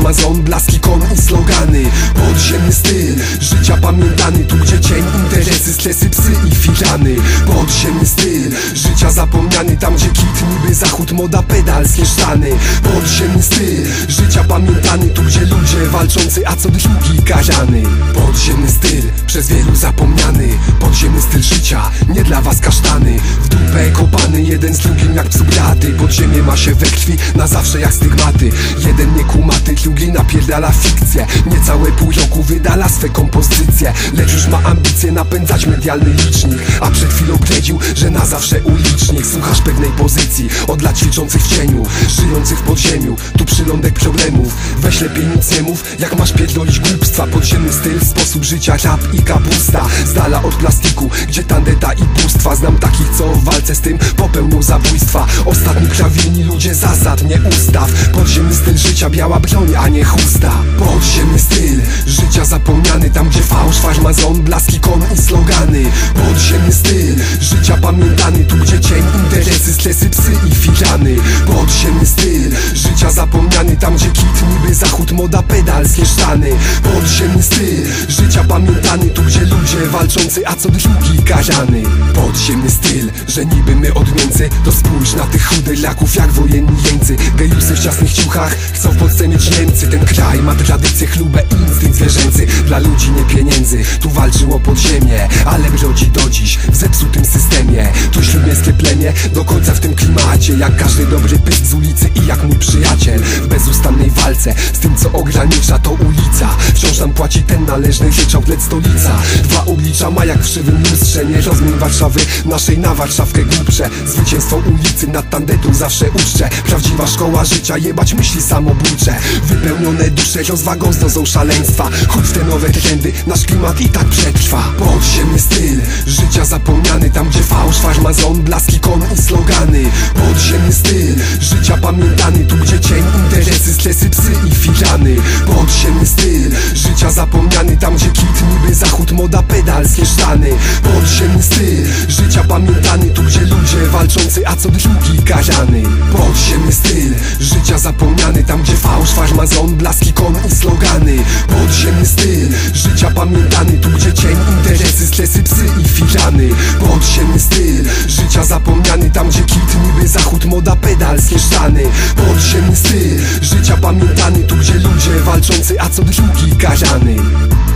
farmazon, blaski, kon i slogany. Podziemny styl życia pamiętany, tu gdzie cień, interesy, stresy, psy i filany. Podziemny styl życia zapomniany, tam gdzie kit, niby zachód, moda, pedalskie sztany. Podziemny styl życia pamiętany, tu gdzie ludzie walczący, a co drugi karany. Podziemny styl przez wielu zapomniany, podziemny styl życia, nie dla was kasztany. W dupę kopany, jeden z drugim jak psu braty. Podziemie ma się we krwi, na zawsze jak stygmaty. Jeden niekumaty, drugi napierdala fikcję. Niecałe pół roku wydala swe kompozycje, lecz już ma ambicje napędzać medialny licznik. A przed chwilą bredził, że na zawsze ulicznik. Słuchasz pewnej pozycji, od lat ćwiczących w cieniu, żyjących w podziemiu, tu przylądek problemów. Weź lepiej nic nie mów, jak masz pierdolić głupstwa. Podziemny styl, sposób życia, rap i kapusta. Z dala od plastiku, gdzie tandeta i bóstwa. Znam takich, co w walce z tym popełnią zabójstwa. Ostatni prawilni ludzie zasad, nie ustaw. Podziemny styl życia, biała broń, a nie chusta. Podziemny styl życia zapomniany, tam gdzie fałsz, farmazon, blaski, kon i slogany. Podziemny styl życia pamiętany, tu gdzie cień, interesy, stresy, psy i filany. Podziemny styl życia zapomniany, tam gdzie kit, niby zachód, moda, pedalskie sztany. Podziemny styl życia pamiętany, tu gdzie ludzie walczący, a co drugi karany. Podziemny styl, że niby my odmieńcy, to spójrz na tych chudych laków jak wojenni jeńcy. Gejusy w ciasnych ciuchach chcą w Polsce mieć Niemcy. Ten kraj ma tradycję, chlubę i instynkt zwierzęcy. Dla ludzi nie pieniędzy, tu walczyło podziemie, ale brodzi do dziś w zepsutym systemie. Tu śródmiejskie plemię do końca w tym klimacie, jak każdy dobry pysk z ulicy i jak mój przyjaciel. W bezustannej walce z tym, co ogranicza, to ulica. Wciąż nam płaci ten należny ryczałt, lecz stolica. Dwa oblicza ma jak w krzywym lustrze. Nie rozmień Warszawy naszej na Warszawkę głupsze. Zwycięstwo ulicy nad tandetą zawsze uczcze. Prawdziwa szkoła życia, jebać myśli samobójcze. Wypełnione dusze rozwagą z dozą szaleństwa. Choć w te nowe trendy nasz klimat i tak przetrwa. Podziemny styl życia zapomniany, tam gdzie fałsz, farmazon, blaski, kon i slogany. Podziemny styl życia pamiętany, tu gdzie cień, interesy, stresy, psy i filany. Podziemny styl życia zapomniany, tam gdzie kit, niby zachód, moda, pedalskie sztany. Podziemny styl życia pamiętany, tu gdzie ludzie walczący, a co drugi karany. Podziemny styl życia zapomniany, tam gdzie fałsz, farmazon, blaski, kon i slogany. Podziemny styl życia pamiętany, tu gdzie cień, interesy, stresy, psy i filany. Podziemny styl życia zapomniany, tam gdzie kit, niby zachód, moda, pedalskie sztany. Podziemny styl życia pamiętany, tu gdzie ludzie walczący, a co drugi karany.